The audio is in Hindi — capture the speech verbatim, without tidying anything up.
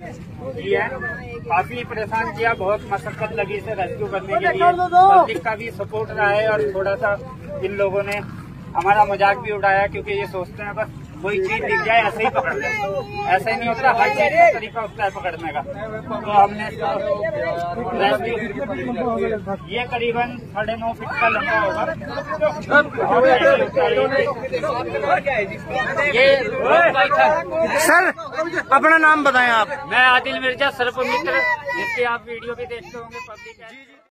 जी है, काफी परेशान किया, बहुत मशक्कत लगी इसे रेस्क्यू करने के लिए। पब्लिक का भी सपोर्ट रहा है और थोड़ा सा इन लोगों ने हमारा मजाक भी उड़ाया, क्योंकि ये सोचते हैं बस कोई चीज दिख जाए ऐसे ही पकड़ ले। ऐसा ही नहीं होता, हर चीज का तरीका होता है पकड़ने का। तो हमने रेस्क्यू, ये करीबन साढ़े नौ फीट का लंबा होगा। ये सर अपना नाम बताएं आप। मैं आदिल मिर्जा, सर्प मित्र, जिसके आप वीडियो भी देखते होंगे पब्लिक।